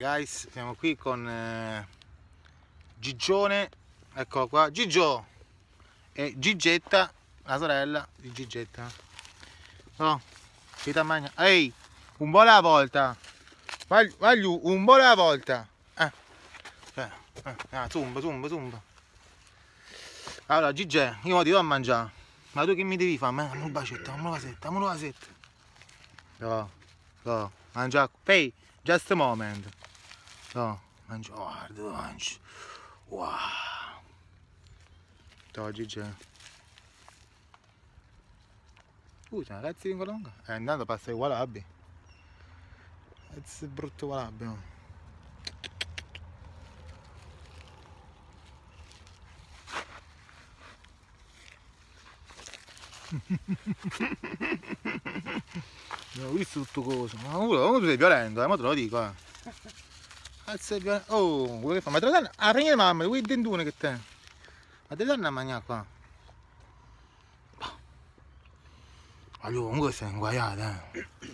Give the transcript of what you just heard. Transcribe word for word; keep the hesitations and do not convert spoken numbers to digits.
Guys, siamo qui con eh, Gigione, eccolo qua, Gigio e Gigetta, la sorella di Gigetta. Oh, che tammagna? Ehi, un po' alla volta, vai, vai giù, un po' alla volta. Eh, eh, eh, ah, zumba, zumba, zumba. Allora, Gigè, io mo ti do a mangiare, ma tu che mi devi fare? Dammi un bacetto, dammi una vasetta, dammi una vasetta. No, no, mangia, pay, just a moment. No, mangio, guarda, mangio. Wow. Ciao Gigi. Uh, c'è una cazzo di colonga. Eh, intanto passa i walabi. Cazzo brutto walabi. No? Non ho visto tutto coso. Ma uno, tu sei violento, eh, ma te lo dico, eh. Cazzo è violento. Oh, quello che fa? Ma te lo danno? Ah, prendi la mamma, quei dentone che te. Ma te lo danno a mangiare qua? Allora, comunque sei inguaiato, eh.